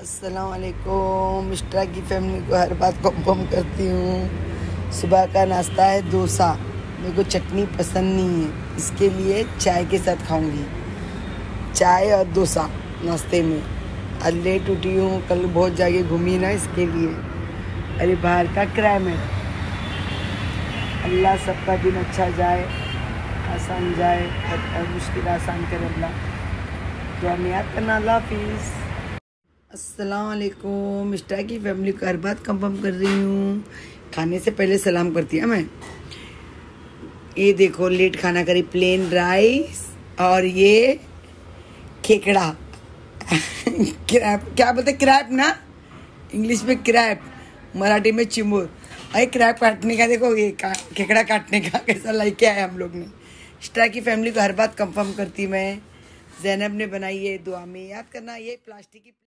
अस्सलाम वालेकुम। मिस्ट्रा की फैमिली को हर बात कंफर्म करती हूँ। सुबह का नाश्ता है डोसा। मेरे को चटनी पसंद नहीं है, इसके लिए चाय के साथ खाऊंगी। चाय और डोसा नाश्ते में। आज लेट उठी हूँ, कल बहुत जगह घूमी ना, इसके लिए। अरे बाहर का क्राइम है। अल्लाह सबका दिन अच्छा जाए, आसान जाए, हर मुश्किल आसान करे अल्लाह। दुआ में याद करना। अल्लाह हाफिज़। अस्सलाम वालेकुम। मिस्ट्रा की फैमिली को हर बात कंफर्म कर रही हूँ। खाने से पहले सलाम करती है मैं। ये देखो, लेट खाना करी, प्लेन राइस और ये खेकड़ा क्रैप, क्या बोलते, क्रैप ना, इंग्लिश में क्रैप, मराठी में चिमुर। अरे क्रैप काटने का देखो, ये खेकड़ा काटने का कैसा लाइक आया हम लोग ने। मिस्ट्रा की फैमिली को हर बात कंफर्म करती मैं। जैनब ने बनाई है, दुआ में याद करना। ये प्लास्टिक की